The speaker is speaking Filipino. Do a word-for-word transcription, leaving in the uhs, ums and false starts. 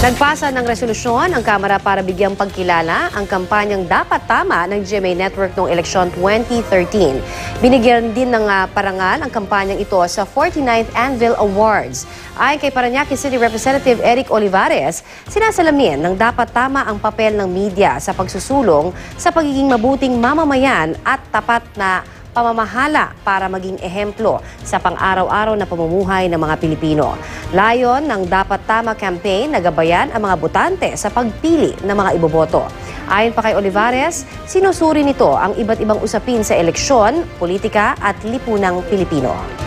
Nagpasa ng resolusyon ang Kamara para bigyang pagkilala ang kampanyang Dapat Tama ng G M A Network noong eleksyon twenty thirteen. Binigyan din ng uh, parangal ang kampanyang ito sa forty-ninth Anvil Awards. Ayon kay Parañaque City Representative Eric Olivares, sinasalamin ng dapat tama ang papel ng media sa pagsusulong sa pagiging mabuting mamamayan at tapat na pamamahala para maging ehemplo sa pang-araw-araw na pamumuhay ng mga Pilipino. Layon ng Dapat Tama campaign na gabayan ang mga botante sa pagpili ng mga iboboto. Ayon pa kay Olivares, sinusuri nito ang iba't ibang usapin sa eleksyon, politika at lipunang Pilipino.